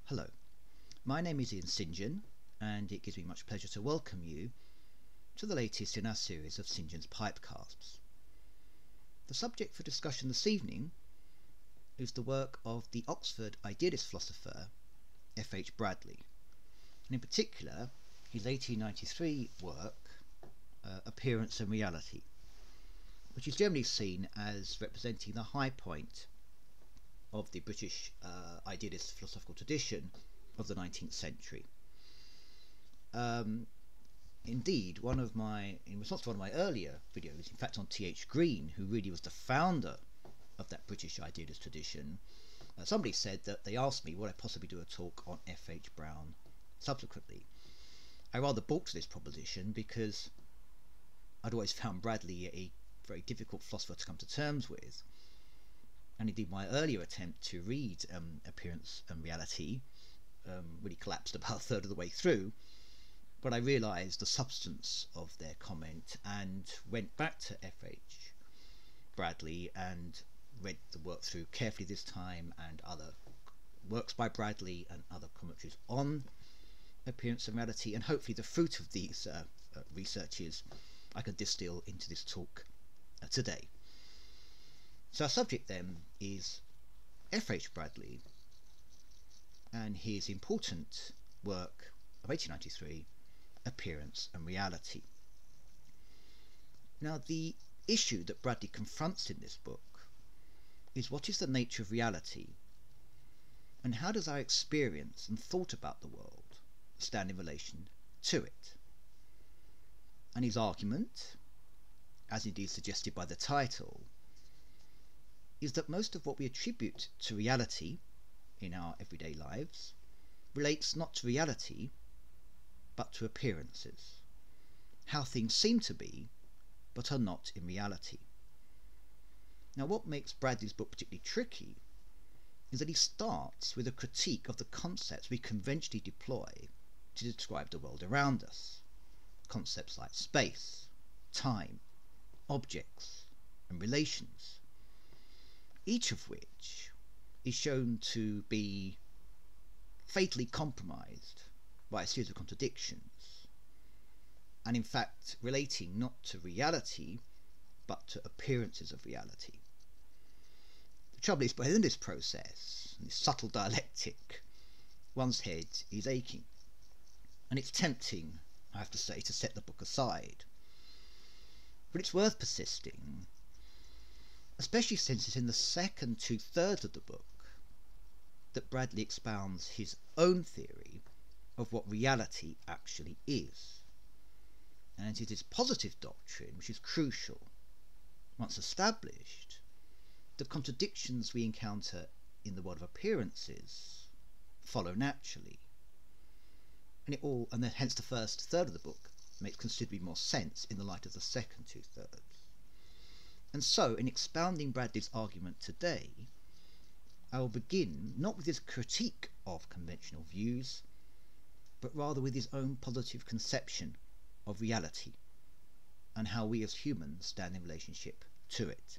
Hello, my name is St. John, and it gives me much pleasure to welcome you to the latest in our series of St. John's Pipecasts. The subject for discussion this evening is the work of the Oxford idealist philosopher F.H. Bradley, and in particular his 1893 work Appearance and Reality, which is generally seen as representing the high point of the British idealist philosophical tradition of the 19th century. Indeed, in response to one of my earlier videos, in fact on T.H. Green, who really was the founder of that British idealist tradition, somebody said that they asked me would I possibly do a talk on F.H. Brown subsequently. I rather balked at this proposition because I'd always found Bradley a very difficult philosopher to come to terms with, and indeed my earlier attempt to read Appearance and Reality really collapsed about a third of the way through, but I realised the substance of their comment and went back to F.H. Bradley and read the work through carefully this time, and other works by Bradley and other commentaries on Appearance and Reality, and hopefully the fruit of these researches I can distill into this talk today. So our subject then is F.H. Bradley and his important work of 1893, Appearance and Reality. Now, the issue that Bradley confronts in this book is what is the nature of reality, and how does our experience and thought about the world stand in relation to it? And his argument, as indeed suggested by the title, is that most of what we attribute to reality in our everyday lives relates not to reality but to appearances, how things seem to be but are not in reality. Now, what makes Bradley's book particularly tricky is that he starts with a critique of the concepts we conventionally deploy to describe the world around us, concepts like space, time, objects, and relations, each of which is shown to be fatally compromised by a series of contradictions, and in fact relating not to reality but to appearances of reality. The trouble is, within this process, this subtle dialectic, one's head is aching, and it's tempting, I have to say, to set the book aside. But it's worth persisting, especially since it's in the second 2/3 of the book that Bradley expounds his own theory of what reality actually is. And it is positive doctrine which is crucial. Once established, the contradictions we encounter in the world of appearances follow naturally, and hence the first third of the book makes considerably more sense in the light of the second 2/3. And so, in expounding Bradley's argument today, I will begin not with his critique of conventional views, but rather with his own positive conception of reality and how we as humans stand in relationship to it.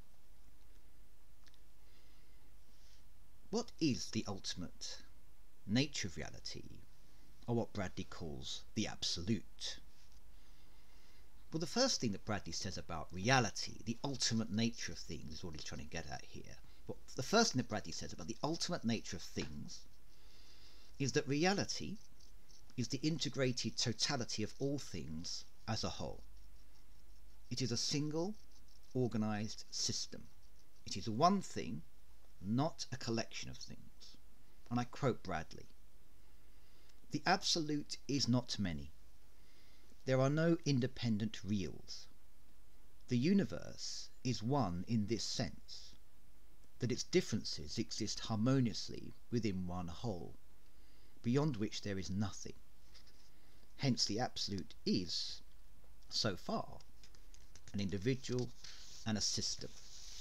What is the ultimate nature of reality, or what Bradley calls the absolute? Well, the first thing that Bradley says about reality, the ultimate nature of things, is what he's trying to get at here. Well, the first thing that Bradley says about the ultimate nature of things is that reality is the integrated totality of all things as a whole. It is a single, organized system. It is one thing, not a collection of things. And I quote Bradley: "The absolute is not many. There are no independent reals. The universe is one in this sense, that its differences exist harmoniously within one whole, beyond which there is nothing. Hence the absolute is, so far, an individual and a system."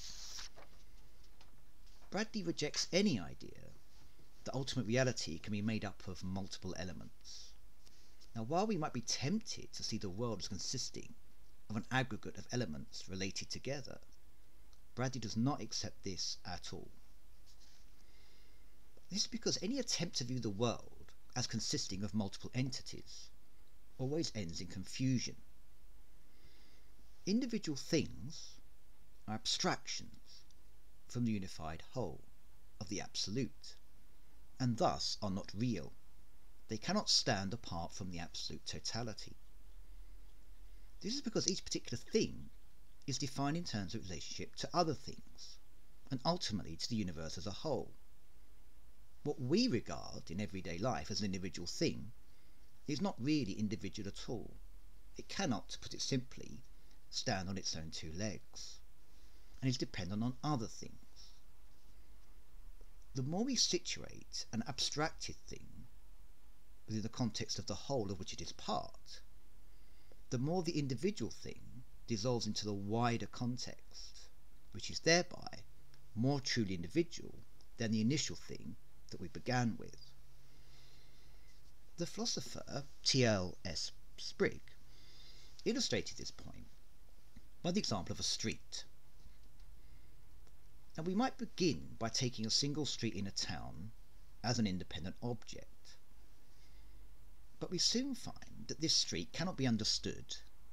Bradley rejects any idea that ultimate reality can be made up of multiple elements. Now, while we might be tempted to see the world as consisting of an aggregate of elements related together, Bradley does not accept this at all. This is because any attempt to view the world as consisting of multiple entities always ends in confusion. Individual things are abstractions from the unified whole of the Absolute, and thus are not real. They cannot stand apart from the absolute totality. This is because each particular thing is defined in terms of relationship to other things, and ultimately to the universe as a whole. What we regard in everyday life as an individual thing is not really individual at all. It cannot, to put it simply, stand on its own two legs, and is dependent on other things. The more we situate an abstracted thing within the context of the whole of which it is part, the more the individual thing dissolves into the wider context, which is thereby more truly individual than the initial thing that we began with. The philosopher T.L.S. Sprigg illustrated this point by the example of a street. And we might begin by taking a single street in a town as an independent object. But we soon find that this street cannot be understood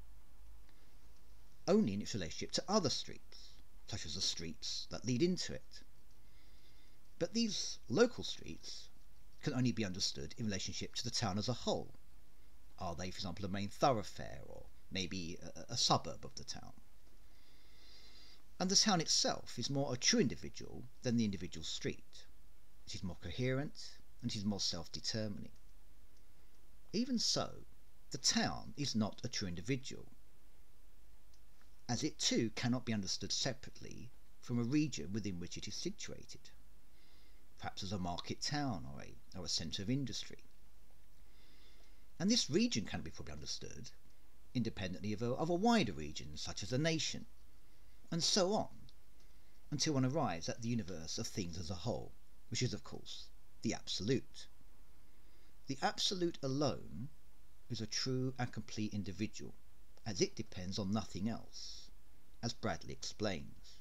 only in its relationship to other streets, such as the streets that lead into it. But these local streets can only be understood in relationship to the town as a whole. Are they, for example, a main thoroughfare, or maybe a suburb of the town? And the town itself is more a true individual than the individual street. It is more coherent, and it is more self-determining. Even so, the town is not a true individual, as it too cannot be understood separately from a region within which it is situated, perhaps as a market town or a centre of industry. And this region cannot be properly understood independently of a wider region, such as a nation, and so on, until one arrives at the universe of things as a whole, which is, of course, the Absolute. The Absolute alone is a true and complete individual, as it depends on nothing else, as Bradley explains.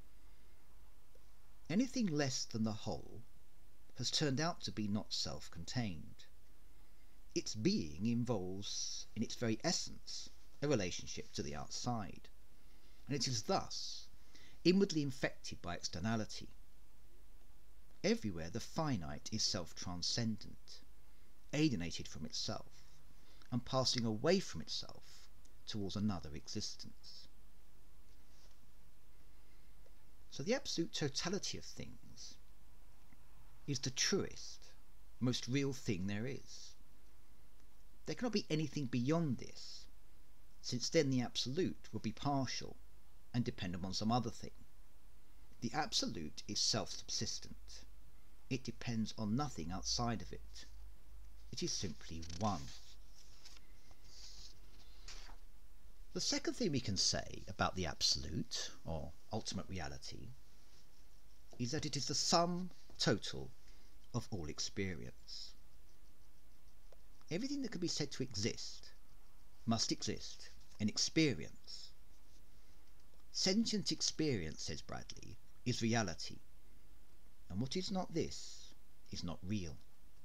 Anything less than the whole has turned out to be not self-contained. Its being involves, in its very essence, a relationship to the outside, and it is thus inwardly infected by externality. Everywhere the finite is self-transcendent, alienated from itself, and passing away from itself towards another existence. So the absolute totality of things is the truest, most real thing there is. There cannot be anything beyond this, since then the Absolute would be partial and depend upon some other thing. The Absolute is self-subsistent. It depends on nothing outside of it. It is simply one. The second thing we can say about the Absolute, or ultimate reality, is that it is the sum total of all experience. Everything that can be said to exist must exist in experience. Sentient experience, says Bradley, is reality, and what is not this is not real.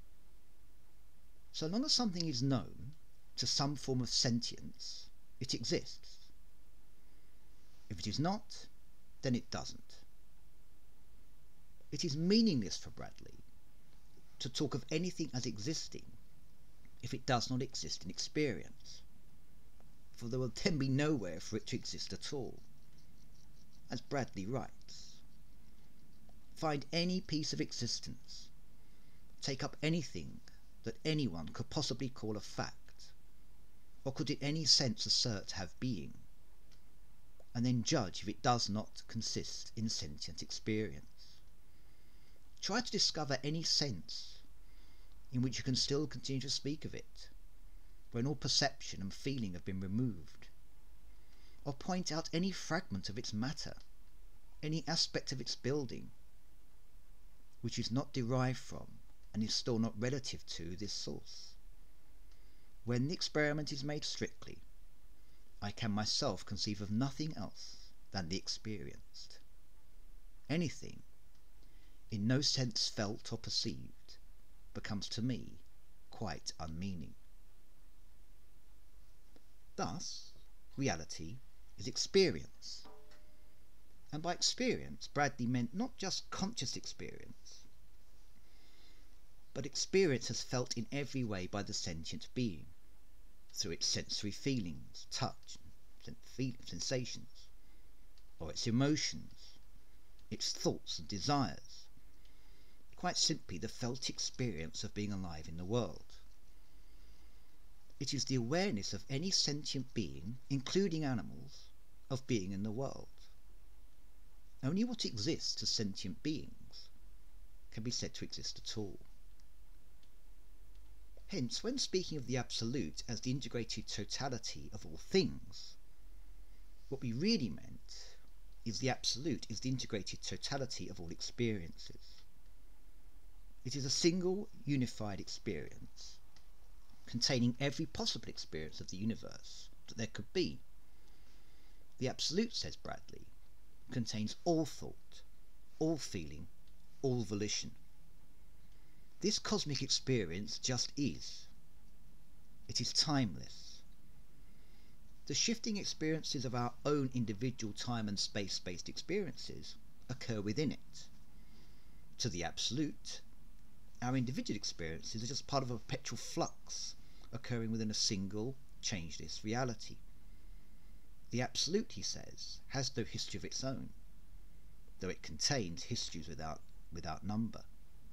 So long as something is known to some form of sentience, it exists. If it is not, then it doesn't. It is meaningless for Bradley to talk of anything as existing if it does not exist in experience, for there will then be nowhere for it to exist at all. As Bradley writes, find any piece of existence, take up anything that anyone could possibly call a fact, or could in any sense assert to have being, and then judge if it does not consist in sentient experience. Try to discover any sense in which you can still continue to speak of it, when all perception and feeling have been removed, or point out any fragment of its matter, any aspect of its building, which is not derived from and is still not relative to this source. When the experiment is made strictly, I can myself conceive of nothing else than the experienced. Anything in no sense felt or perceived, becomes to me quite unmeaning. Thus, reality is experience. And by experience, Bradley meant not just conscious experience, but experience as felt in every way by the sentient being, through its sensory feelings, touch, sensations, or its emotions, its thoughts and desires. Quite simply, the felt experience of being alive in the world. It is the awareness of any sentient being, including animals, of being in the world. Only what exists to sentient beings can be said to exist at all. Hence, when speaking of the Absolute as the integrated totality of all things, what we really meant is the Absolute is the integrated totality of all experiences. It is a single, unified experience, containing every possible experience of the universe that there could be. The Absolute, says Bradley, contains all thought, all feeling, all volition. This cosmic experience just is. It is timeless. The shifting experiences of our own individual time and space-based experiences occur within it. To the Absolute, our individual experiences are just part of a perpetual flux occurring within a single, changeless reality. The Absolute, he says, has no history of its own, though it contains histories without number.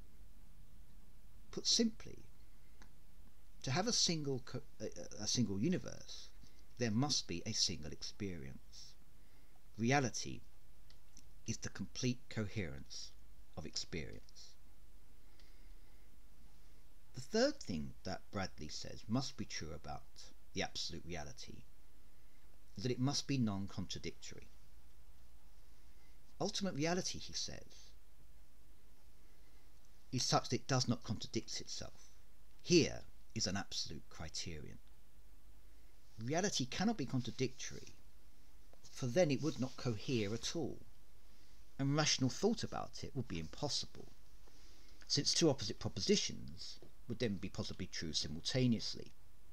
Put simply, to have a single universe, there must be a single experience. Reality is the complete coherence of experience. The third thing that Bradley says must be true about the absolute reality is that it must be non-contradictory. Ultimate reality, he says, is such that it does not contradict itself. Here is an absolute criterion. Reality cannot be contradictory, for then it would not cohere at all, and rational thought about it would be impossible, since two opposite propositions would then be possibly true simultaneously.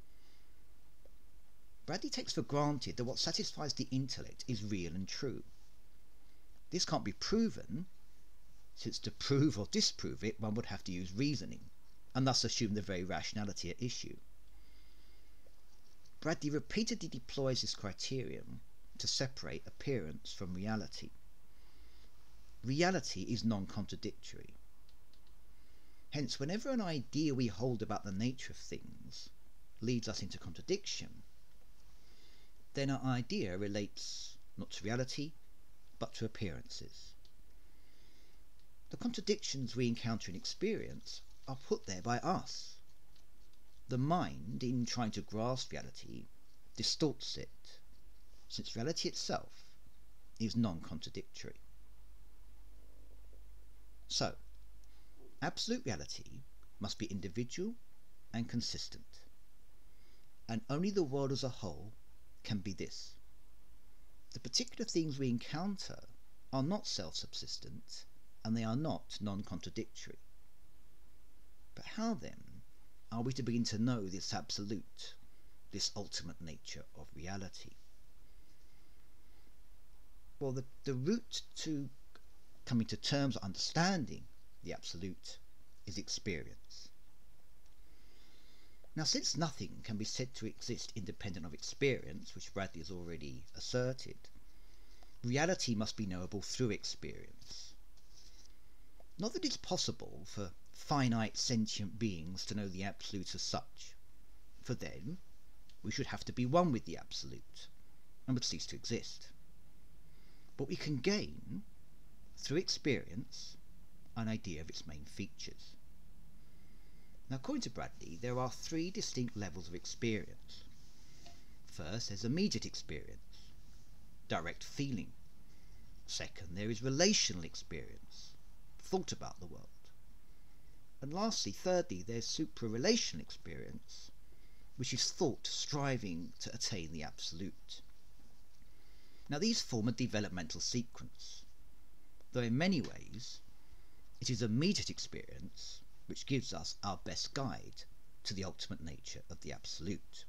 Bradley takes for granted that what satisfies the intellect is real and true. This can't be proven, since to prove or disprove it one would have to use reasoning, and thus assume the very rationality at issue. Bradley repeatedly deploys this criterion to separate appearance from reality. Reality is non-contradictory. Hence, whenever an idea we hold about the nature of things leads us into contradiction, then our idea relates not to reality, but to appearances. The contradictions we encounter in experience are put there by us. The mind, in trying to grasp reality, distorts it, since reality itself is non-contradictory. So, absolute reality must be individual and consistent, and only the world as a whole can be this. The particular things we encounter are not self-subsistent, and they are not non-contradictory. But how then are we to begin to know this absolute, this ultimate nature of reality? Well, the route to coming to terms or understanding the absolute is experience. Now, since nothing can be said to exist independent of experience, which Bradley has already asserted, reality must be knowable through experience. Not that it's possible for finite sentient beings to know the absolute as such, for then we should have to be one with the absolute and would cease to exist. But we can gain, through experience, an idea of its main features. Now, according to Bradley, there are three distinct levels of experience. First, there's immediate experience, direct feeling. Second, there is relational experience, thought about the world. And lastly, thirdly, there's supra-relational experience, which is thought striving to attain the absolute. Now, these form a developmental sequence, though in many ways It is immediate experience which gives us our best guide to the ultimate nature of the Absolute.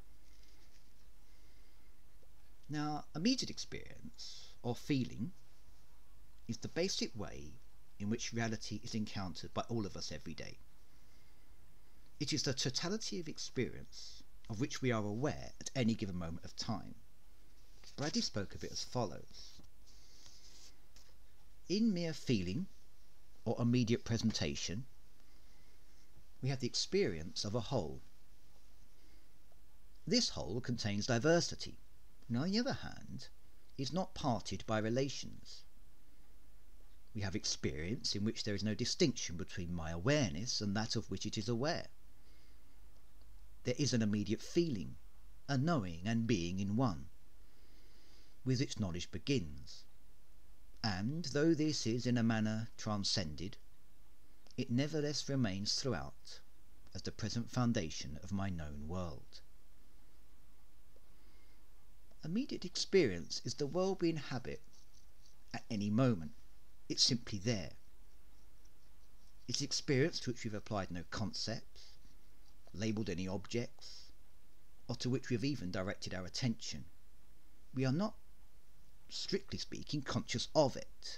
Now, immediate experience, or feeling, is the basic way in which reality is encountered by all of us every day. It is the totality of experience of which we are aware at any given moment of time. Bradley spoke of it as follows. In mere feeling, or immediate presentation, we have the experience of a whole. This whole contains diversity, and on the other hand, is not parted by relations. We have experience in which there is no distinction between my awareness and that of which it is aware. There is an immediate feeling, a knowing and being in one, with which knowledge begins. And, though this is in a manner transcended, it nevertheless remains throughout as the present foundation of my known world. Immediate experience is the world we inhabit at any moment. It's simply there. It's experience to which we've applied no concepts, labelled any objects, or to which we have even directed our attention. We are not, strictly speaking, conscious of it.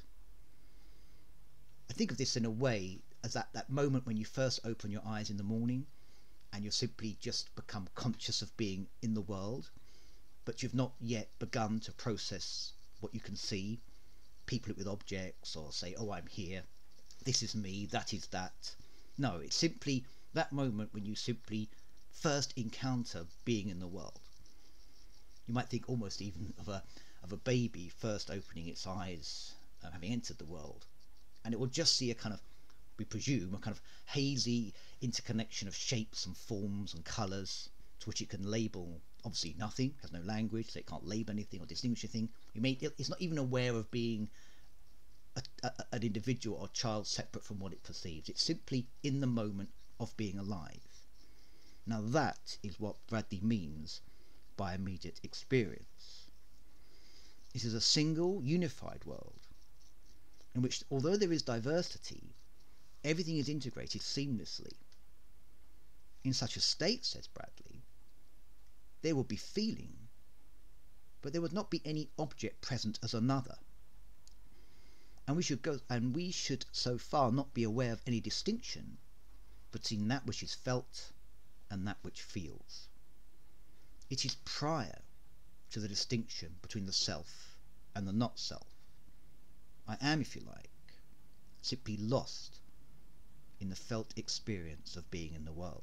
I think of this in a way as that moment when you first open your eyes in the morning and you've simply just become conscious of being in the world, but you've not yet begun to process what you can see, people it with objects, or say, oh, I'm here, this is me, that is that. No, it's simply that moment when you simply first encounter being in the world. You might think almost even of a baby first opening its eyes, having entered the world, and it will just see a kind of, we presume, a kind of hazy interconnection of shapes and forms and colours to which it can label obviously nothing, has no language, so it can't label anything or distinguish anything. It's not even aware of being an individual or child separate from what it perceives. It's simply in the moment of being alive. Now that is what Bradley means by immediate experience. It is a single, unified world in which, although there is diversity, everything is integrated seamlessly. In such a state, says Bradley, there would be feeling, but there would not be any object present as another. And we should so far not be aware of any distinction between that which is felt and that which feels. It is prior to the distinction between the self and the not self. I am, if you like, simply lost in the felt experience of being in the world.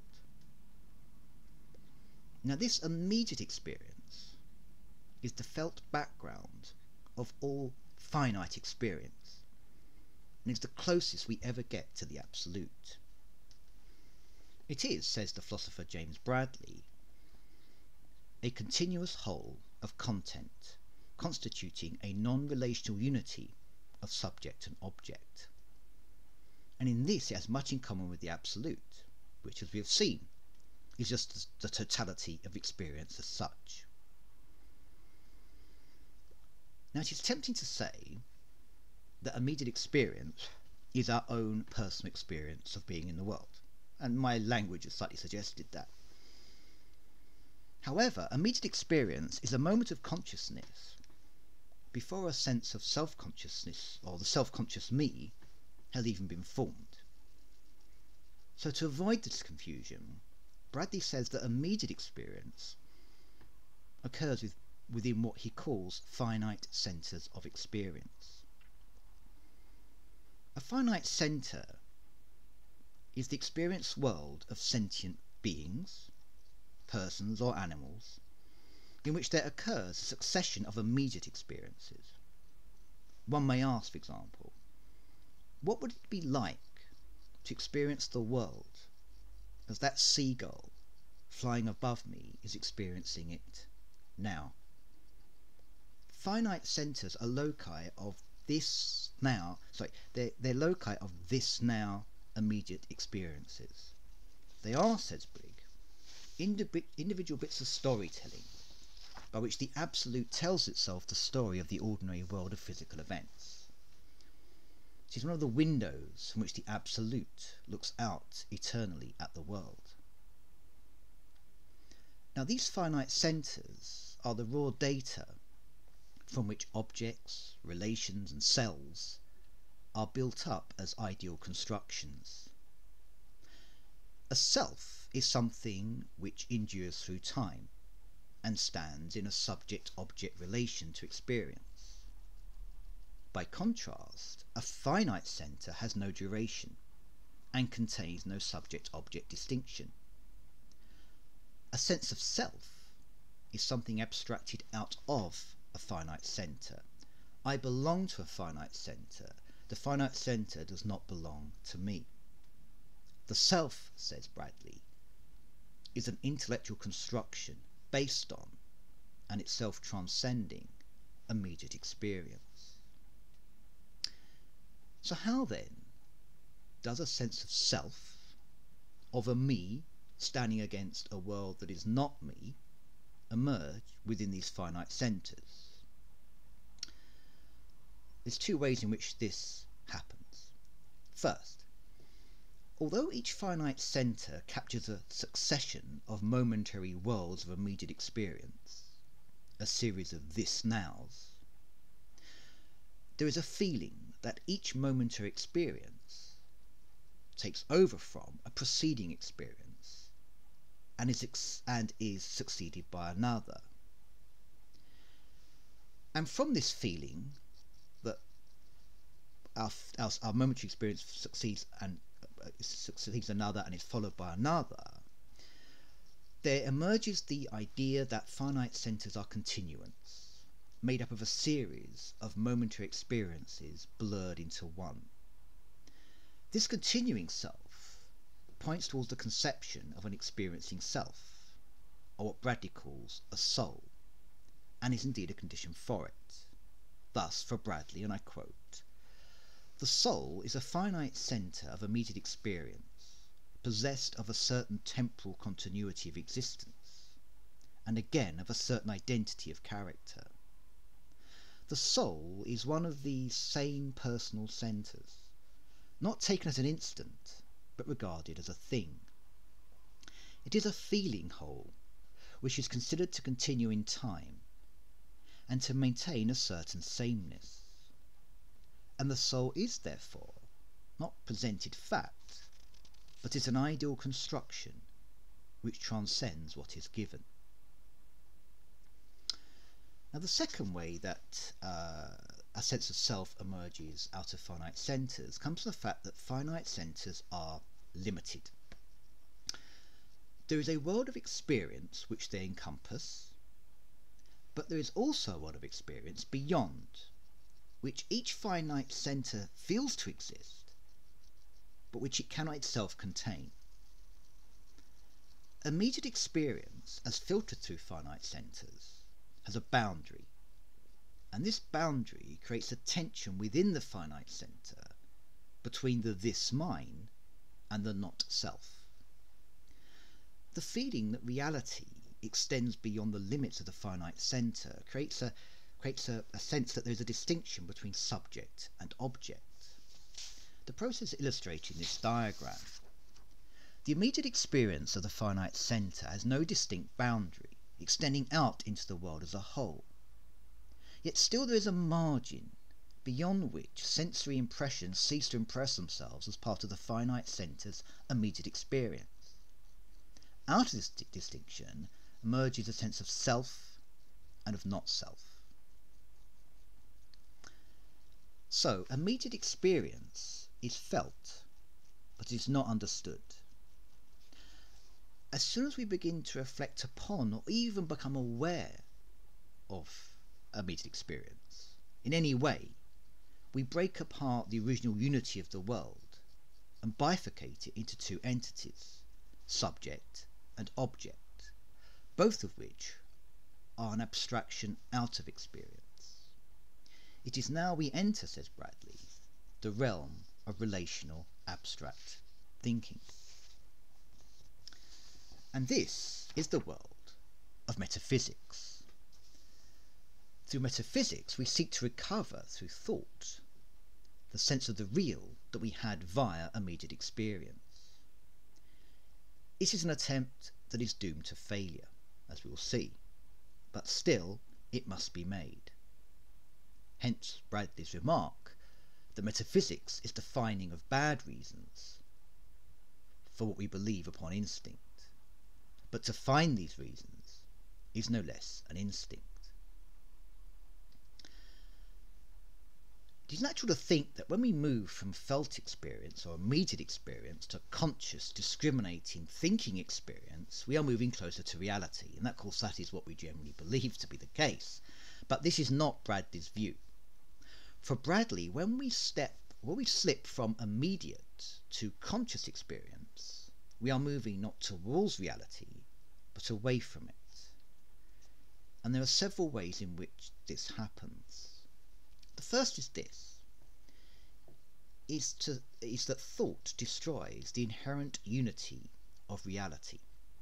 Now, this immediate experience is the felt background of all finite experience, and is the closest we ever get to the Absolute. It is, says the philosopher James Bradley, a continuous whole of content constituting a non-relational unity of subject and object. And in this it has much in common with the Absolute, which, as we have seen, is just the totality of experience as such. Now, it is tempting to say that immediate experience is our own personal experience of being in the world, and my language has slightly suggested that. However, immediate experience is a moment of consciousness before a sense of self-consciousness, or the self-conscious me, has even been formed. So to avoid this confusion, Bradley says that immediate experience occurs within what he calls finite centres of experience. A finite centre is the experience world of sentient beings, persons or animals, in which there occurs a succession of immediate experiences. One may ask, for example, what would it be like to experience the world as that seagull flying above me is experiencing it now? Finite centres are loci of this now, they're loci of this now immediate experiences. They are, says Brigg, individual bits of storytelling by which the Absolute tells itself the story of the ordinary world of physical events. It is one of the windows from which the Absolute looks out eternally at the world. Now, these finite centres are the raw data from which objects, relations, and cells are built up as ideal constructions. A self is something which endures through time and stands in a subject-object relation to experience. By contrast, a finite centre has no duration and contains no subject-object distinction. A sense of self is something abstracted out of a finite centre. I belong to a finite centre. The finite centre does not belong to me. The self, says Bradley, is an intellectual construction based on and itself transcending immediate experience. So how then does a sense of self, of a me standing against a world that is not me, emerge within these finite centres? There's two ways in which this happens. First, although each finite centre captures a succession of momentary worlds of immediate experience, a series of this-nows, there is a feeling that each momentary experience takes over from a preceding experience and is succeeded by another. And from this feeling that our momentary experience succeeds another and is followed by another, there emerges the idea that finite centres are continuants, made up of a series of momentary experiences blurred into one. This continuing self points towards the conception of an experiencing self, or what Bradley calls a soul, and is indeed a condition for it. Thus, for Bradley, and I quote, "The soul is a finite centre of immediate experience, possessed of a certain temporal continuity of existence, and again of a certain identity of character. The soul is one of these same personal centres, not taken as an instant, but regarded as a thing. It is a feeling whole, which is considered to continue in time, and to maintain a certain sameness. And the soul is therefore not presented fact, but is an ideal construction which transcends what is given." Now, the second way that a sense of self emerges out of finite centres comes from the fact that finite centres are limited. There is a world of experience which they encompass, but there is also a world of experience beyond, which each finite centre feels to exist, but which it cannot itself contain. Immediate experience, as filtered through finite centres, has a boundary, and this boundary creates a tension within the finite centre between the this mine and the not self. The feeling that reality extends beyond the limits of the finite centre creates a sense that there is a distinction between subject and object. The process is illustrated in this diagram. The immediate experience of the finite centre has no distinct boundary, extending out into the world as a whole. Yet still there is a margin beyond which sensory impressions cease to impress themselves as part of the finite centre's immediate experience. Out of this distinction emerges a sense of self and of not self. So, immediate experience is felt, but it is not understood. As soon as we begin to reflect upon or even become aware of immediate experience in any way, we break apart the original unity of the world and bifurcate it into two entities, subject and object, both of which are an abstraction out of experience. It is now we enter, says Bradley, the realm of relational abstract thinking. And this is the world of metaphysics. Through metaphysics we seek to recover, through thought, the sense of the real that we had via immediate experience. It is an attempt that is doomed to failure, as we will see, but still it must be made. Hence Bradley's remark that metaphysics is the finding of bad reasons for what we believe upon instinct, but to find these reasons is no less an instinct. It is natural to think that when we move from felt experience or immediate experience to conscious, discriminating, thinking experience, we are moving closer to reality, and of course that is what we generally believe to be the case. But this is not Bradley's view. For Bradley, when we slip from immediate to conscious experience, we are moving not towards reality, but away from it. And there are several ways in which this happens. The first is this, is that thought destroys the inherent unity of reality.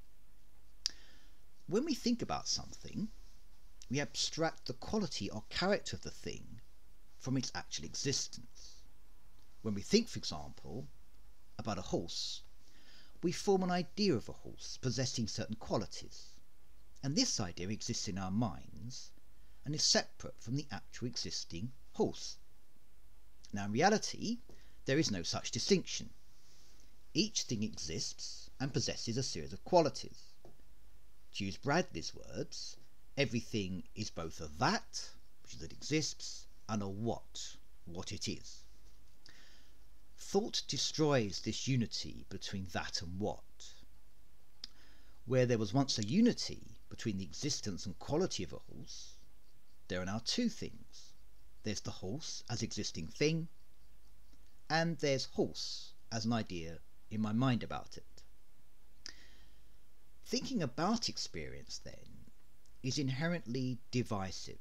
When we think about something, we abstract the quality or character of the thing from its actual existence. When we think, for example, about a horse, we form an idea of a horse possessing certain qualities, and this idea exists in our minds and is separate from the actual existing horse. Now in reality, there is no such distinction. Each thing exists and possesses a series of qualities. To use Bradley's words, everything is both a that, which is that exists, and a what it is. Thought destroys this unity between that and what. Where there was once a unity between the existence and quality of a horse, there are now two things. There's the horse as existing thing, and there's horse as an idea in my mind about it. Thinking about experience, then, is inherently divisive.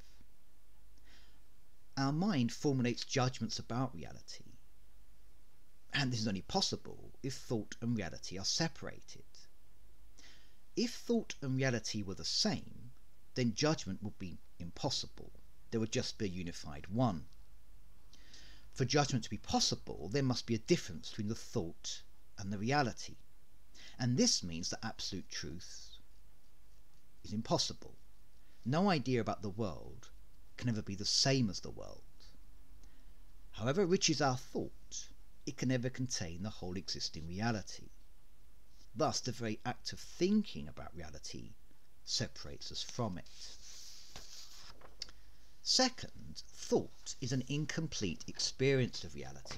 Our mind formulates judgments about reality, and this is only possible if thought and reality are separated. If thought and reality were the same, then judgment would be impossible. There would just be a unified one. For judgment to be possible, there must be a difference between the thought and the reality. And this means that absolute truth is impossible. No idea about the world can ever be the same as the world. However rich is our thought, it can never contain the whole existing reality. Thus, the very act of thinking about reality separates us from it. Second, thought is an incomplete experience of reality.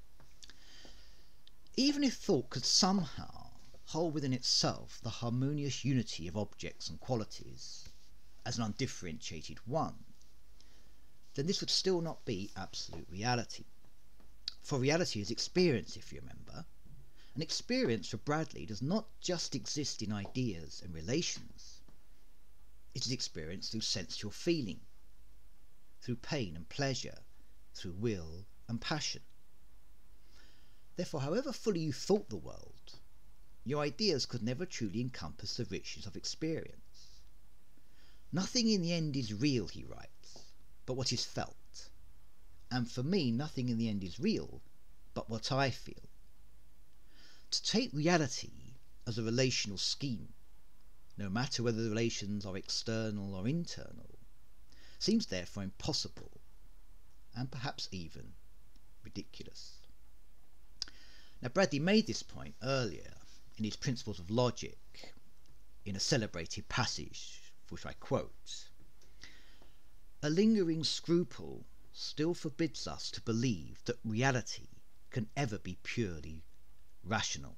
Even if thought could somehow hold within itself the harmonious unity of objects and qualities as an undifferentiated one, then this would still not be absolute reality. For reality is experience, if you remember, and experience for Bradley does not just exist in ideas and relations. It is experienced through sensual feeling, through pain and pleasure, through will and passion. Therefore, however fully you thought the world, your ideas could never truly encompass the richness of experience. Nothing in the end is real, he writes, but what is felt. And for me, nothing in the end is real, but what I feel. To take reality as a relational scheme, no matter whether the relations are external or internal, seems therefore impossible, and perhaps even ridiculous. Now Bradley made this point earlier in his Principles of Logic, in a celebrated passage, which I quote: "A lingering scruple still forbids us to believe that reality can ever be purely rational.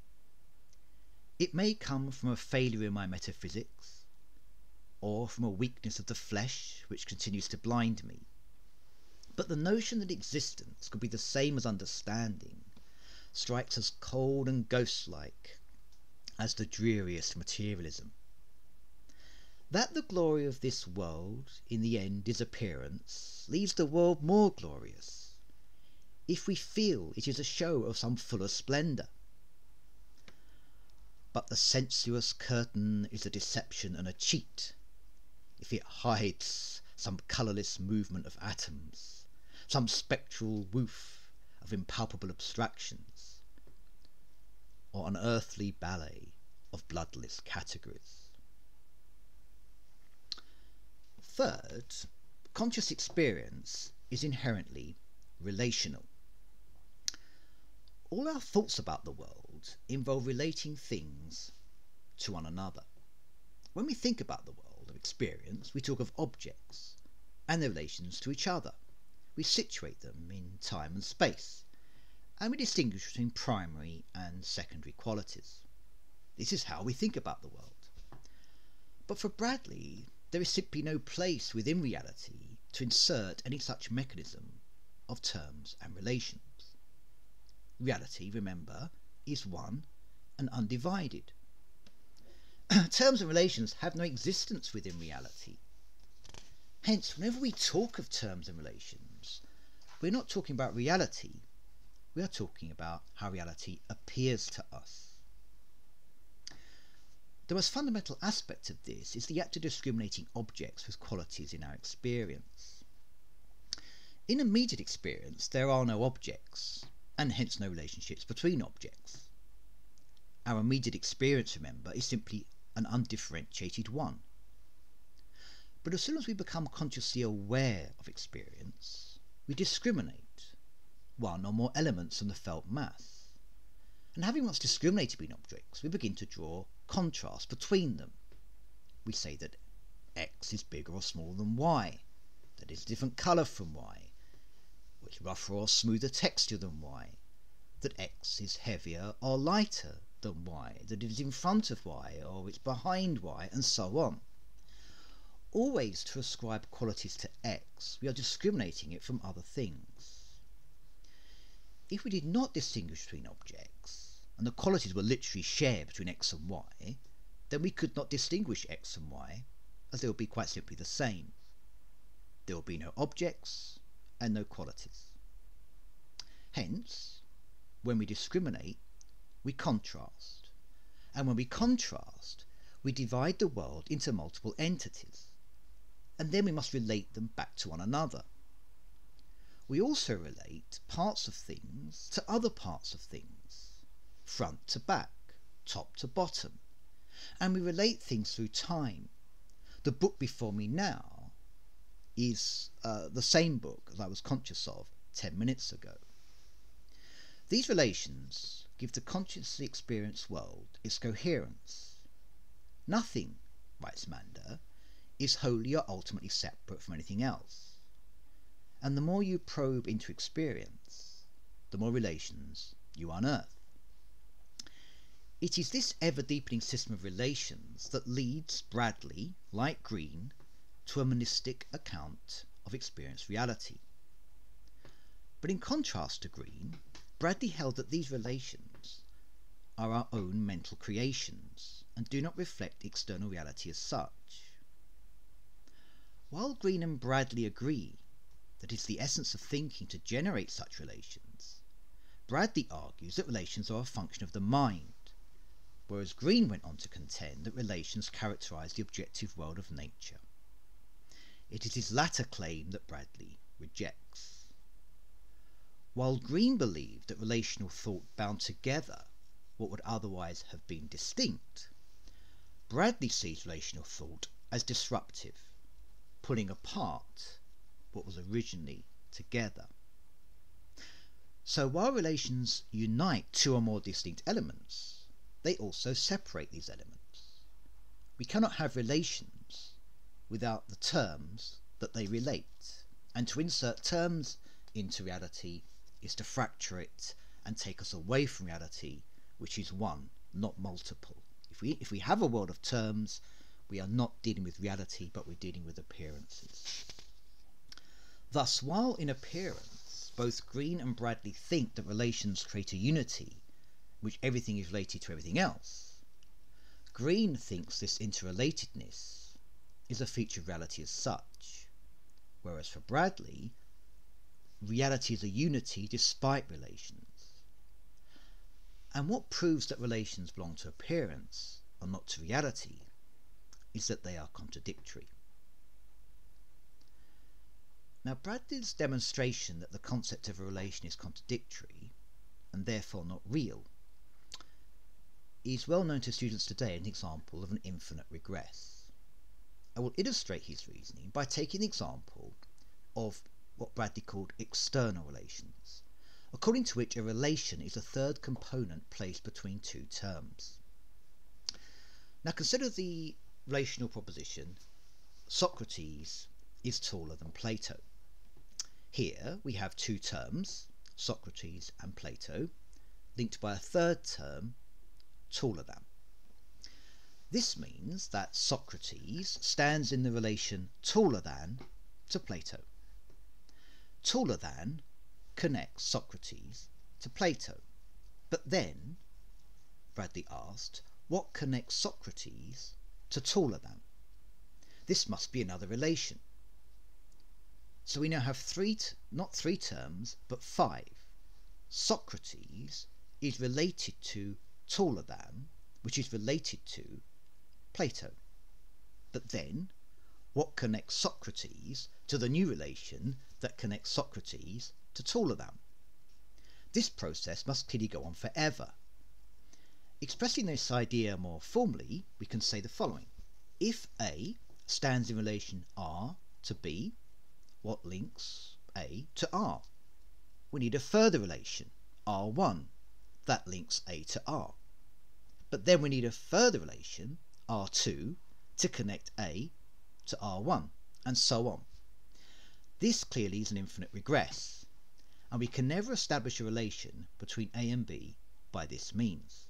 It may come from a failure in my metaphysics, or from a weakness of the flesh which continues to blind me. But the notion that existence could be the same as understanding strikes as cold and ghost-like as the dreariest materialism. That the glory of this world in the end is appearance leaves the world more glorious, if we feel it is a show of some fuller splendour. But the sensuous curtain is a deception and a cheat, if it hides some colourless movement of atoms, some spectral woof of impalpable abstractions, or an earthly ballet of bloodless categories. Third, conscious experience is inherently relational. All our thoughts about the world involve relating things to one another. When we think about the world of experience, we talk of objects and their relations to each other. We situate them in time and space, and we distinguish between primary and secondary qualities. This is how we think about the world. But for Bradley, there is simply no place within reality to insert any such mechanism of terms and relations. Reality, remember, is one and undivided. Terms and relations have no existence within reality. Hence, whenever we talk of terms and relations, we're not talking about reality, we are talking about how reality appears to us. The most fundamental aspect of this is the act of discriminating objects with qualities in our experience. In immediate experience, there are no objects, and hence no relationships between objects. Our immediate experience, remember, is simply an undifferentiated one. But as soon as we become consciously aware of experience, we discriminate one or more elements from the felt mass. And having once discriminated between objects, we begin to draw contrast between them. We say that X is bigger or smaller than Y, that it is a different colour from Y, or it's rougher or smoother texture than Y, that X is heavier or lighter than Y, that it is in front of Y or it's behind Y, and so on. Always to ascribe qualities to X, we are discriminating it from other things. If we did not distinguish between objects, and the qualities were literally shared between X and Y, then we could not distinguish X and Y, as they would be quite simply the same. There would be no objects and no qualities. Hence, when we discriminate, we contrast. And when we contrast, we divide the world into multiple entities, and then we must relate them back to one another. We also relate parts of things to other parts of things, front to back, top to bottom, and we relate things through time. The book before me now is the same book as I was conscious of 10 minutes ago. These relations give the consciously experienced world its coherence. Nothing, writes Mander, is wholly or ultimately separate from anything else. And the more you probe into experience, the more relations you unearth. It is this ever-deepening system of relations that leads Bradley, like Green, to a monistic account of experienced reality. But in contrast to Green, Bradley held that these relations are our own mental creations and do not reflect external reality as such. While Green and Bradley agree that it's the essence of thinking to generate such relations, Bradley argues that relations are a function of the mind, whereas Green went on to contend that relations characterize the objective world of nature. It is his latter claim that Bradley rejects. While Green believed that relational thought bound together what would otherwise have been distinct, Bradley sees relational thought as disruptive, pulling apart what was originally together. So while relations unite two or more distinct elements, they also separate these elements. We cannot have relations without the terms that they relate, and to insert terms into reality is to fracture it and take us away from reality, which is one, not multiple. If we have a world of terms, we are not dealing with reality, but we're dealing with appearances. Thus, while in appearance, both Green and Bradley think that relations create a unity, which everything is related to everything else, Green thinks this interrelatedness is a feature of reality as such, whereas for Bradley, reality is a unity despite relations. And what proves that relations belong to appearance and not to reality is that they are contradictory. Now, Bradley's demonstration that the concept of a relation is contradictory, and therefore not real, is well known to students today as an example of an infinite regress. I will illustrate his reasoning by taking the example of what Bradley called external relations, according to which a relation is a third component placed between two terms. Now consider the relational proposition, Socrates is taller than Plato. Here we have two terms, Socrates and Plato, linked by a third term, taller than. This means that Socrates stands in the relation taller than to Plato. Taller than connects Socrates to Plato. But then, Bradley asked, what connects Socrates to taller than? This must be another relation. So we now have not three terms, but five. Socrates is related to taller than, which is related to Plato. But then, what connects Socrates to the new relation that connects Socrates to taller than? This process must clearly go on forever. Expressing this idea more formally, we can say the following. If A stands in relation R to B, what links A to R? We need a further relation, R1, that links A to R. But then we need a further relation, R2, to connect A to R1, and so on. This clearly is an infinite regress, and we can never establish a relation between A and B by this means.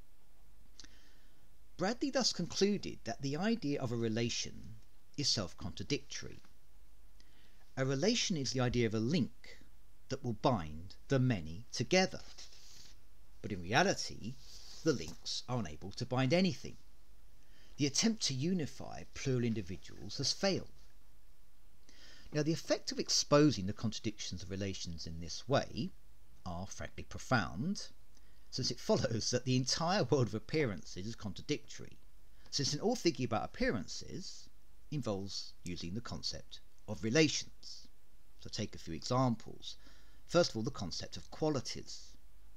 Bradley thus concluded that the idea of a relation is self-contradictory. A relation is the idea of a link that will bind the many together. But in reality, the links are unable to bind anything. The attempt to unify plural individuals has failed. Now, the effect of exposing the contradictions of relations in this way are frankly profound, since it follows that the entire world of appearances is contradictory, since in all thinking about appearances involves using the concept of relations. So take a few examples. First of all, the concept of qualities.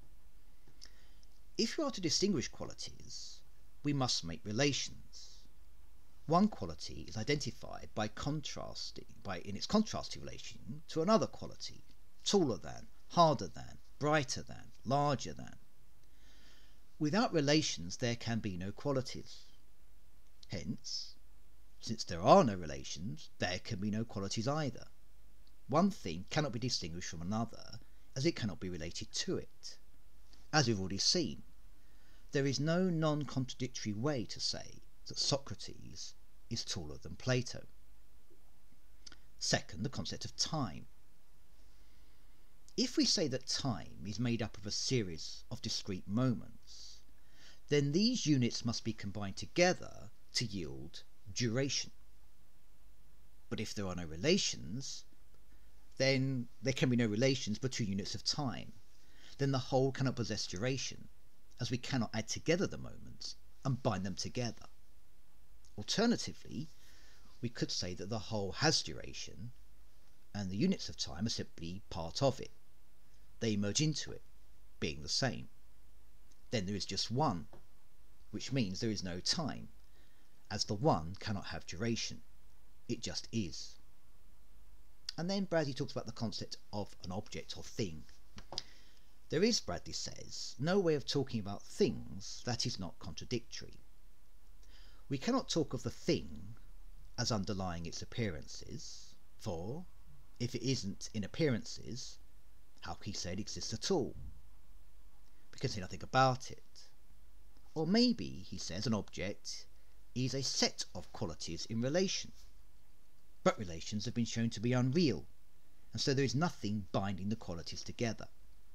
If you are to distinguish qualities, we must make relations. One quality is identified in its contrasting relation to another quality, taller than, harder than, brighter than, larger than. Without relations there can be no qualities. Hence, since there are no relations, there can be no qualities either. One thing cannot be distinguished from another, as it cannot be related to it. As we've already seen, there is no non-contradictory way to say that Socrates is taller than Plato. Second, the concept of time. If we say that time is made up of a series of discrete moments, then these units must be combined together to yield duration. But if there are no relations, then there can be no relations between units of time. Then the whole cannot possess duration, as we cannot add together the moments and bind them together. Alternatively, we could say that the whole has duration, and the units of time are simply part of it. They merge into it, being the same. Then there is just one, which means there is no time, as the one cannot have duration. It just is. And then Bradley talks about the concept of an object or thing. There is, Bradley says, no way of talking about things that is not contradictory. We cannot talk of the thing as underlying its appearances, for if it isn't in appearances, how can he say it exists at all? We can say nothing about it. Or maybe, he says, an object is a set of qualities in relation. But relations have been shown to be unreal, and so there is nothing binding the qualities together.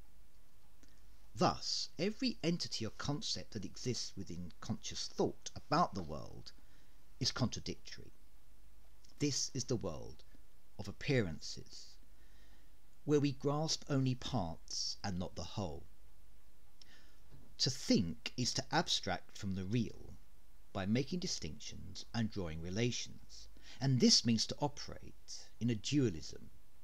Thus, every entity or concept that exists within conscious thought about the world is contradictory. This is the world of appearances, where we grasp only parts and not the whole. To think is to abstract from the real by making distinctions and drawing relations, and this means to operate in a dualism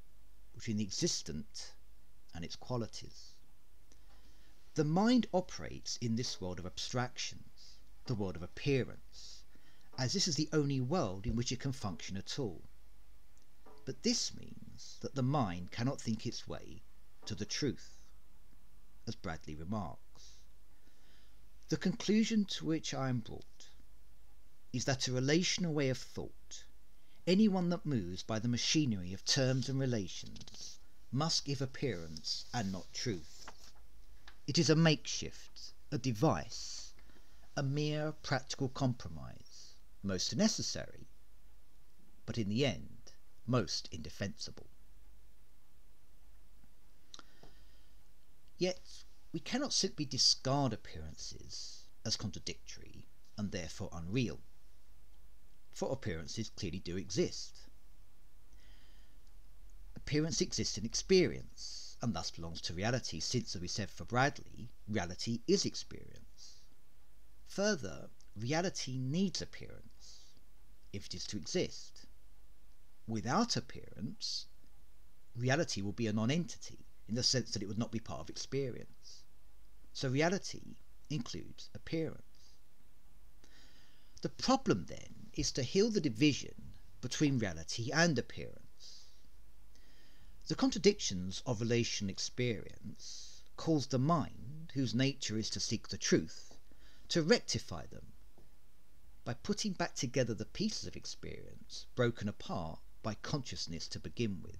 between the existent and its qualities. The mind operates in this world of abstractions, the world of appearance, as this is the only world in which it can function at all. But this means that the mind cannot think its way to the truth, as Bradley remarks. The conclusion to which I am brought is that a relational way of thought, any one that moves by the machinery of terms and relations, must give appearance and not truth. It is a makeshift, a device, a mere practical compromise, most necessary, but in the end most indefensible. Yet we cannot simply discard appearances as contradictory and therefore unreal, for appearances clearly do exist. Appearance exists in experience, and thus belongs to reality, since, as we said for Bradley, reality is experience. Further, reality needs appearance if it is to exist. Without appearance, reality will be a non-entity, in the sense that it would not be part of experience. So reality includes appearance. The problem then is to heal the division between reality and appearance. The contradictions of relational experience cause the mind, whose nature is to seek the truth, to rectify them by putting back together the pieces of experience broken apart by consciousness to begin with.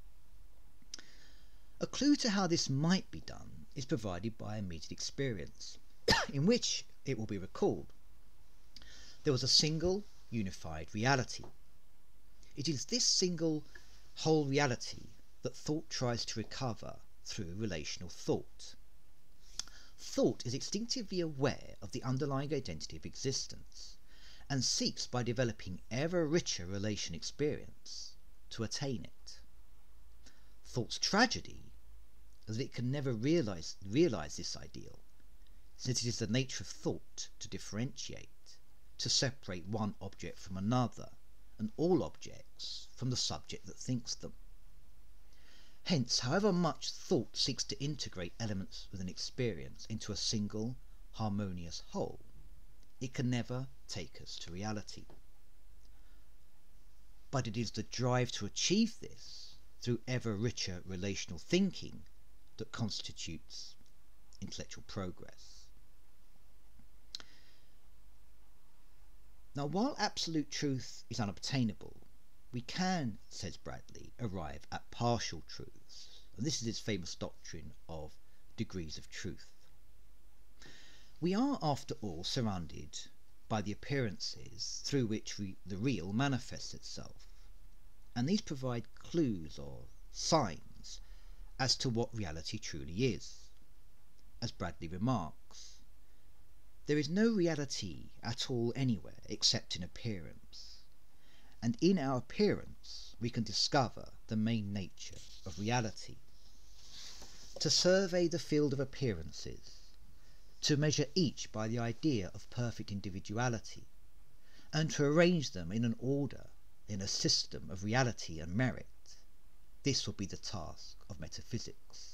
A clue to how this might be done is provided by immediate experience, in which, it will be recalled, there was a single, unified reality. It is this single, whole reality that thought tries to recover through relational thought. Thought is instinctively aware of the underlying identity of existence, and seeks by developing ever richer relation experience to attain it. Thought's tragedy is that it can never realize this ideal, since it is the nature of thought to differentiate, to separate one object from another, and all objects from the subject that thinks them. Hence, however much thought seeks to integrate elements within experience into a single, harmonious whole, it can never take us to reality. But it is the drive to achieve this through ever richer relational thinking that constitutes intellectual progress. Now, while absolute truth is unobtainable, we can, says Bradley, arrive at partial truths, and this is his famous doctrine of degrees of truth. We are, after all, surrounded by the appearances through which the real manifests itself, and these provide clues or signs as to what reality truly is. As Bradley remarks, there is no reality at all anywhere except in appearance, and in our appearance we can discover the main nature of reality. To survey the field of appearances, to measure each by the idea of perfect individuality, and to arrange them in an order, in a system of reality and merit, this will be the task of metaphysics.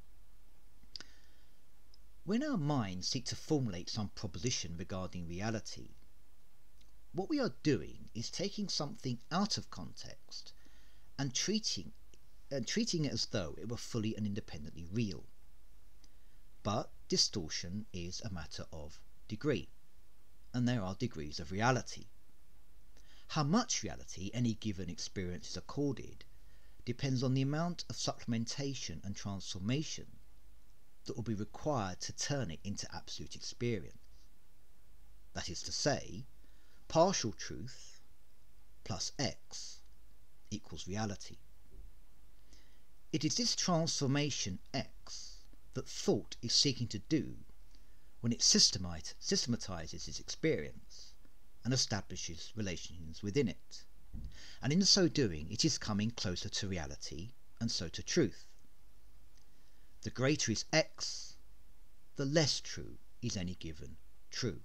When our minds seek to formulate some proposition regarding reality, what we are doing is taking something out of context and treating it as though it were fully and independently real. But distortion is a matter of degree, and there are degrees of reality. How much reality any given experience is accorded depends on the amount of supplementation and transformation that will be required to turn it into absolute experience. That is to say, partial truth plus X equals reality. It is this transformation X that thought is seeking to do when it systematizes its experience and establishes relations within it. And in so doing, it is coming closer to reality and so to truth. The greater is X, the less true is any given truth.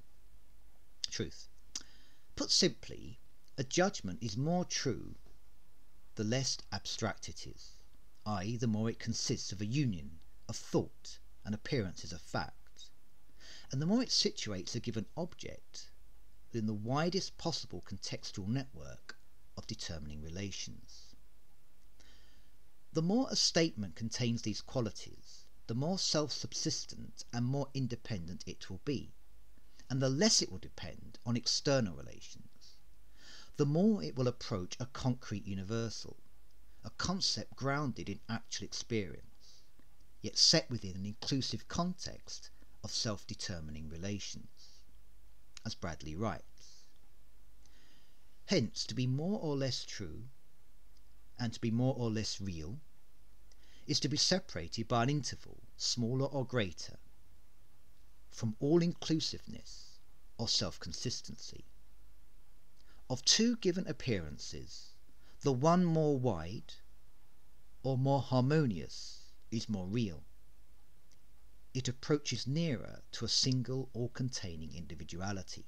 Put simply, a judgment is more true the less abstract it is, i.e. the more it consists of a union of thought and appearances of fact, and the more it situates a given object within the widest possible contextual network of determining relations. The more a statement contains these qualities, the more self-subsistent and more independent it will be, and the less it will depend on external relations. The more it will approach a concrete universal, a concept grounded in actual experience, yet set within an inclusive context of self-determining relations, as Bradley writes. Hence, to be more or less true, and to be more or less real, is to be separated by an interval, smaller or greater, from all-inclusiveness or self-consistency. Of two given appearances, the one more wide or more harmonious is more real. It approaches nearer to a single all-containing individuality.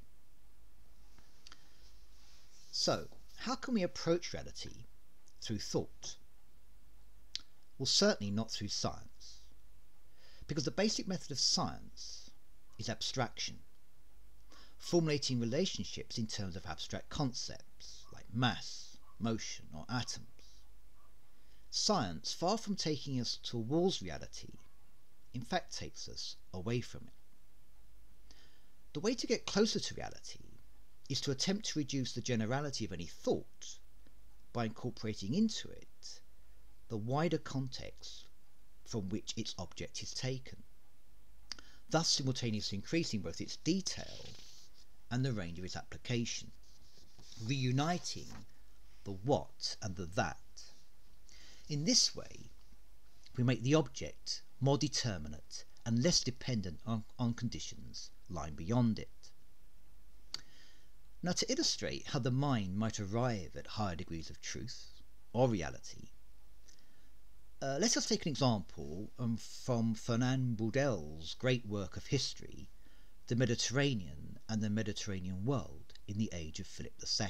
So, how can we approach reality through thought? Well, certainly not through science, because the basic method of science is abstraction, formulating relationships in terms of abstract concepts like mass, motion, or atoms. Science, far from taking us towards reality, in fact takes us away from it. The way to get closer to reality is to attempt to reduce the generality of any thought by incorporating into it the wider context from which its object is taken, thus simultaneously increasing both its detail and the range of its application, reuniting the what and the that. In this way, we make the object more determinate and less dependent on conditions lying beyond it. Now, to illustrate how the mind might arrive at higher degrees of truth or reality, let us take an example from Fernand Braudel's great work of history, The Mediterranean and the Mediterranean World in the Age of Philip II.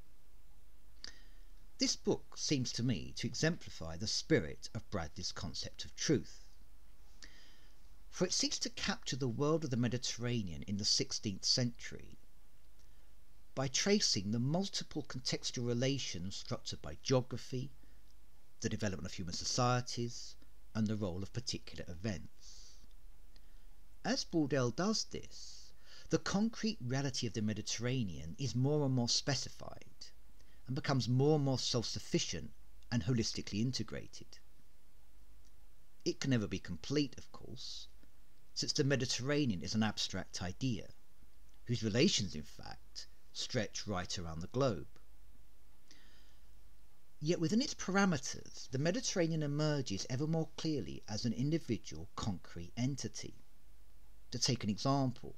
This book seems to me to exemplify the spirit of Bradley's concept of truth, for it seeks to capture the world of the Mediterranean in the 16th century by tracing the multiple contextual relations structured by geography, the development of human societies, and the role of particular events. As Braudel does this, the concrete reality of the Mediterranean is more and more specified and becomes more and more self-sufficient and holistically integrated. It can never be complete, of course, since the Mediterranean is an abstract idea, whose relations, in fact, stretch right around the globe. Yet within its parameters, the Mediterranean emerges ever more clearly as an individual concrete entity. To take an example,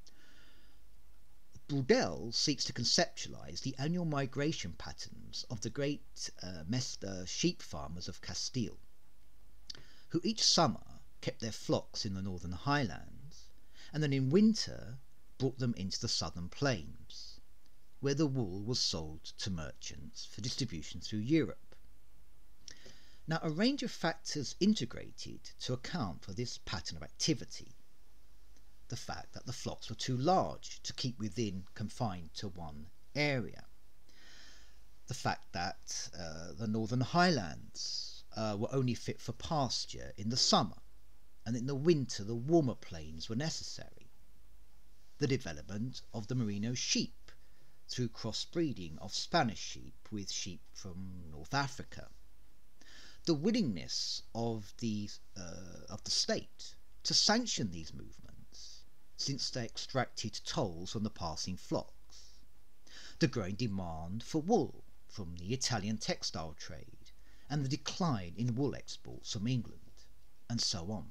Braudel seeks to conceptualize the annual migration patterns of the great Mesta sheep farmers of Castile, who each summer kept their flocks in the northern highlands, and then in winter brought them into the southern plains, where the wool was sold to merchants for distribution through Europe. Now, a range of factors integrated to account for this pattern of activity. The fact that the flocks were too large to keep confined to one area. The fact that the northern highlands were only fit for pasture in the summer, and in the winter the warmer plains were necessary. The development of the merino sheep through crossbreeding of Spanish sheep with sheep from North Africa. The willingness of the state to sanction these movements, since they extracted tolls from the passing flocks. The growing demand for wool from the Italian textile trade, and the decline in wool exports from England, and so on.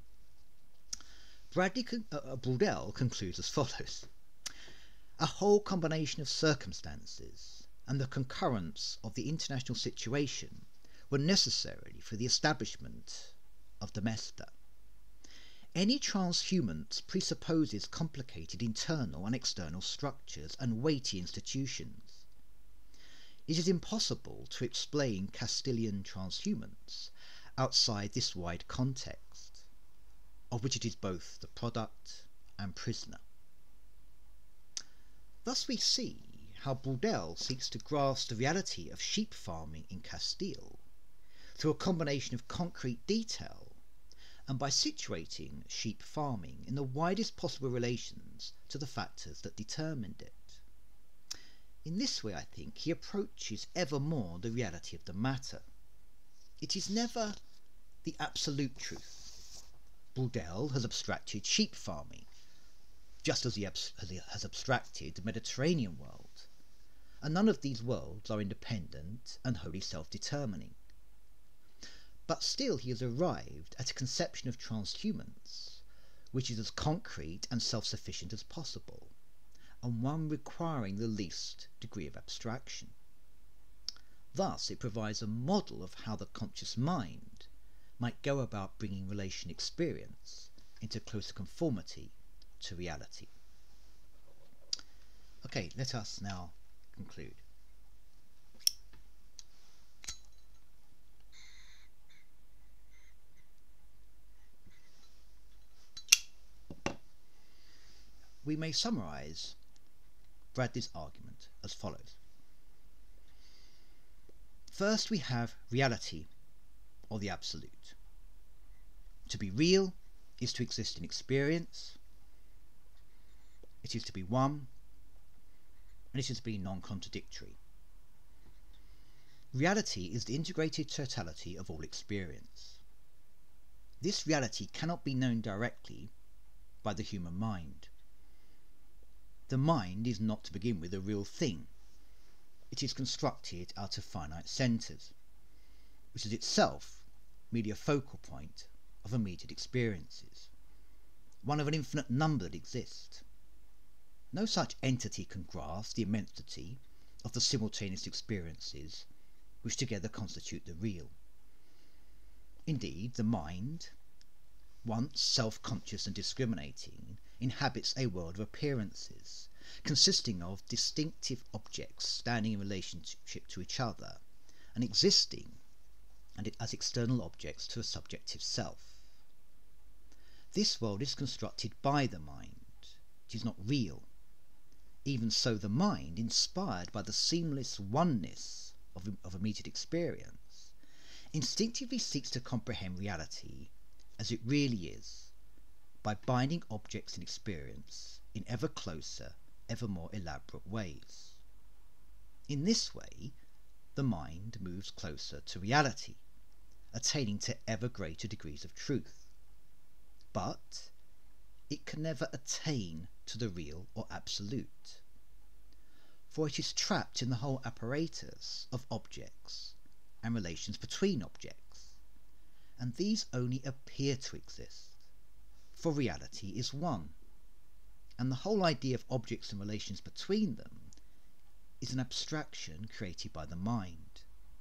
Braudel concludes as follows. A whole combination of circumstances and the concurrence of the international situation were necessary for the establishment of the Mesta. Any transhumance presupposes complicated internal and external structures and weighty institutions. It is impossible to explain Castilian transhumance outside this wide context, of which it is both the product and prisoner. Thus we see how Braudel seeks to grasp the reality of sheep farming in Castile through a combination of concrete detail and by situating sheep farming in the widest possible relations to the factors that determined it. In this way, I think, he approaches ever more the reality of the matter. It is never the absolute truth. Braudel has abstracted sheep farming, just as he has abstracted the Mediterranean world, and none of these worlds are independent and wholly self-determining. But still he has arrived at a conception of transhumance which is as concrete and self-sufficient as possible, and one requiring the least degree of abstraction. Thus it provides a model of how the conscious mind might go about bringing relation experience into closer conformity to reality. Okay, let us now conclude. We may summarize Bradley's argument as follows. First, we have reality, or the absolute. To be real is to exist in experience, it is to be one, and it is to be non-contradictory. Reality is the integrated totality of all experience. This reality cannot be known directly by the human mind. The mind is not, to begin with, a real thing. It is constructed out of finite centres, which is itself merely a focal point of immediate experiences, one of an infinite number that exist. No such entity can grasp the immensity of the simultaneous experiences which together constitute the real. Indeed, the mind, once self-conscious and discriminating, inhabits a world of appearances, consisting of distinctive objects standing in relationship to each other, and existing and as external objects to a subjective self. This world is constructed by the mind. It is not real. Even so, the mind, inspired by the seamless oneness of immediate experience, instinctively seeks to comprehend reality as it really is, by binding objects in experience in ever closer, ever more elaborate ways. In this way, the mind moves closer to reality, attaining to ever greater degrees of truth. But it can never attain to the real or absolute, for it is trapped in the whole apparatus of objects and relations between objects, and these only appear to exist, for reality is one, and the whole idea of objects and relations between them is an abstraction created by the mind.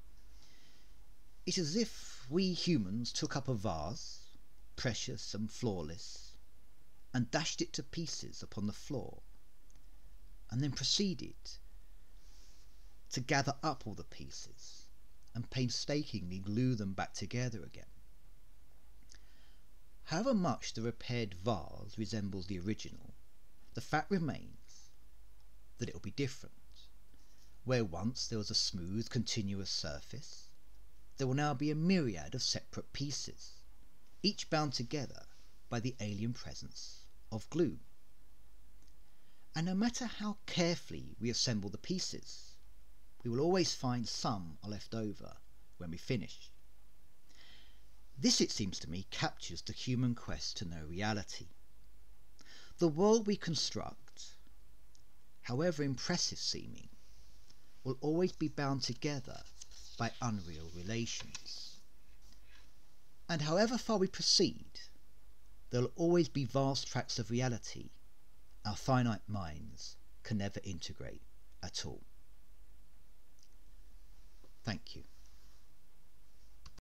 It is as if we humans took up a vase, precious and flawless, and dashed it to pieces upon the floor, and then proceeded to gather up all the pieces and painstakingly glue them back together again. However much the repaired vase resembles the original, the fact remains that it will be different. Where once there was a smooth, continuous surface, there will now be a myriad of separate pieces, each bound together by the alien presence of glue. And no matter how carefully we assemble the pieces, we will always find some are left over when we finish. This, it seems to me, captures the human quest to know reality. The world we construct, however impressive seeming, will always be bound together by unreal relations. And however far we proceed, there will always be vast tracts of reality our finite minds can never integrate at all. Thank you.